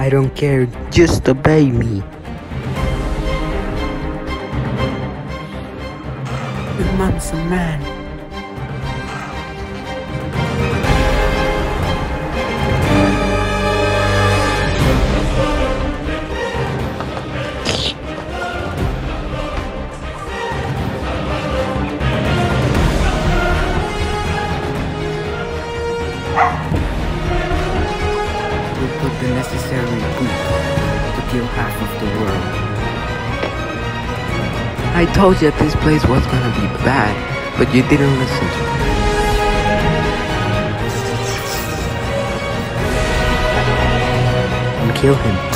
I don't care, just obey me. Your mom's a man. We put the necessary proof to kill half of the world. I told you this place was gonna be bad, but you didn't listen to me. And kill him.